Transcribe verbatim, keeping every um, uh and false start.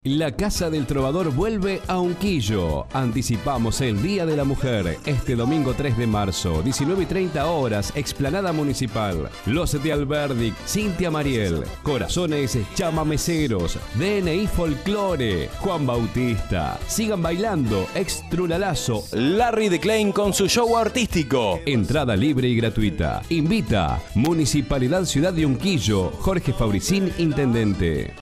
La Casa del Trovador vuelve a Unquillo. Anticipamos el Día de la Mujer. Este domingo tres de marzo, diecinueve y treinta horas, Explanada Municipal. Los de Alberdi, Cintia Mariel, Corazones Chamameceros, D N I Folklore, Juan Bautista. Sigan bailando, Extrulalazo, Larry de Klein con su show artístico. Entrada libre y gratuita. Invita Municipalidad Ciudad de Unquillo, Jorge Fabricín, Intendente.